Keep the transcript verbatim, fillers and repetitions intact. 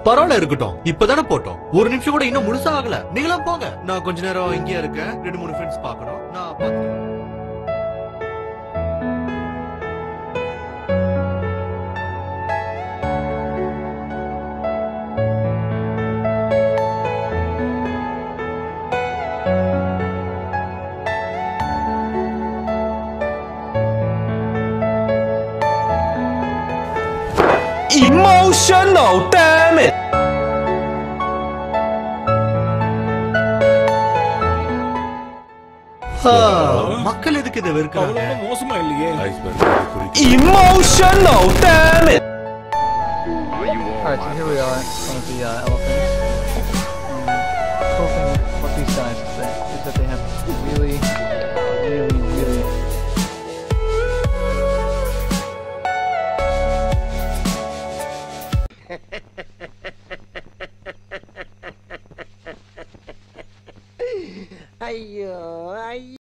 பரவாயில்ல இருக்கட்டும், இப்பதானே போட்டோம். ஒரு நிமிஷம் கூட இன்னும் முழுசா ஆகல. நீங்களாம் போங்க, நான் கொஞ்ச நேரம் இங்கே இருக்கேன். ரெண்டு மூணு ஃப்ரெண்ட்ஸ் பார்க்கணும், நான் பார்த்துக்கிறேன். Emotional damage. மக்கள் எதுக்கு இதை வெறுக்கிறாங்க? மோசமா இல்லையே. Emotional damage. Alright, so here we are in front of the uh, elephants. Um, cool thing what these guys say is that they have really, really, really ஐயோ ஐயோ